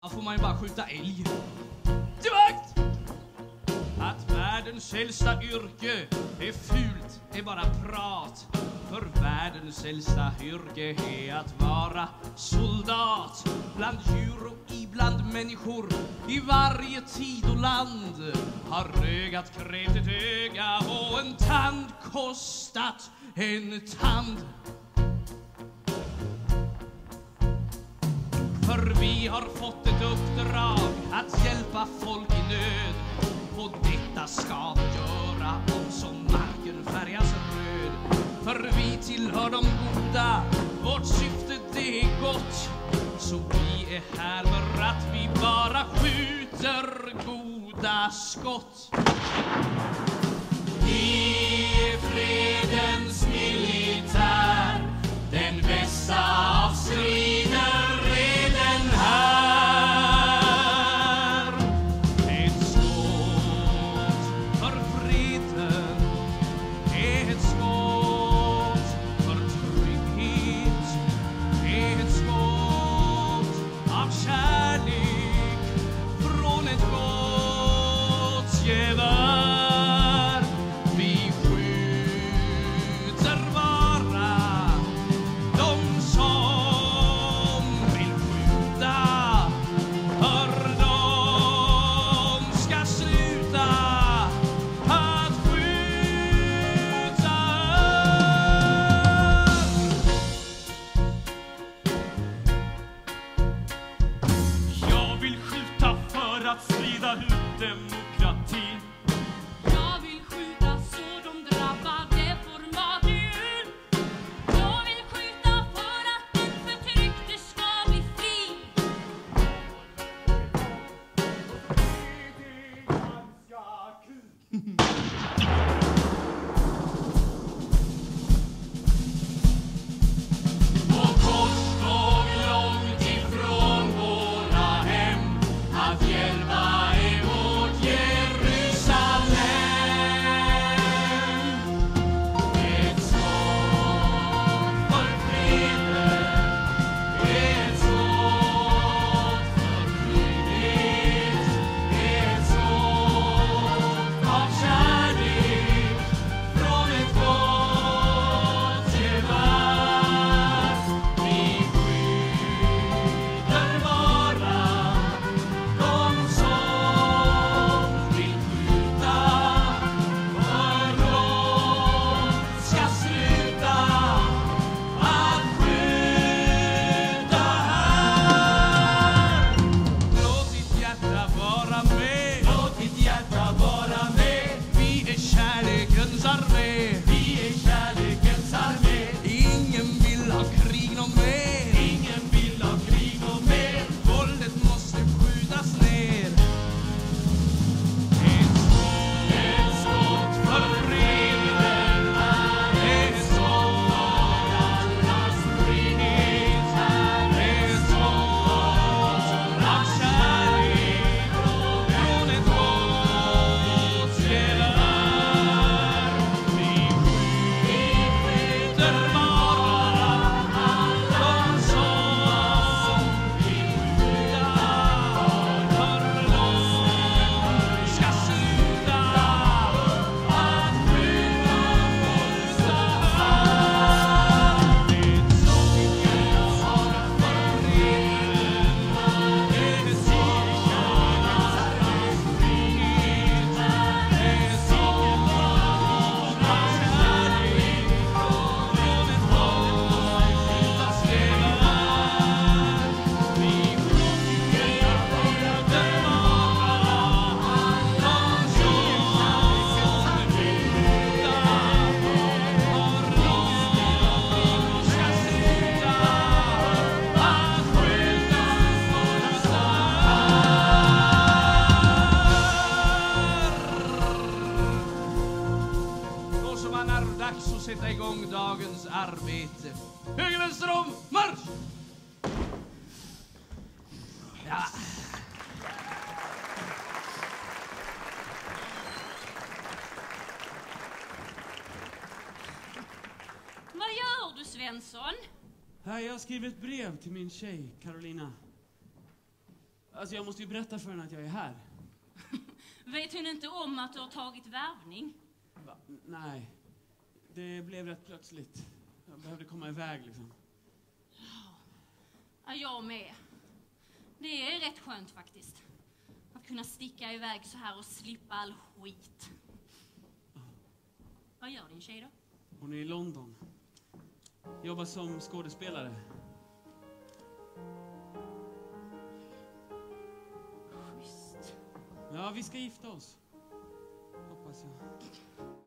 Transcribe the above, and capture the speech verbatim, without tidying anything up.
Då får man ju bara skjuta älg. Till vakt! Att världens äldsta yrke är fult är bara prat. För världens äldsta yrke är att vara soldat. Bland djur och ibland människor, i varje tid och land, har ögat krävt ett öga och en tand kostat en tand. För vi har fått ett uppdrag att hjälpa folk i nöd. Och detta ska vi göra om som marken färgas röd. För vi tillhör de goda, vårt syfte det är gott. Så vi är här för att vi bara skjuter goda skott. Vi är fredens militär, den bästa av strider. Svensson? Här, jag har skrivit ett brev till min tjej, Carolina. Alltså jag måste ju berätta för henne att jag är här. Vet hon inte om att du har tagit värvning? Va? Nej, det blev rätt plötsligt. Jag behövde komma iväg liksom. Ja, jag med. Det är rätt skönt faktiskt. Att kunna sticka iväg så här och slippa all skit. Vad gör din tjej då? Hon är i London. Jobbar som skådespelare. Schysst. Ja, vi ska gifta oss. Hoppas jag.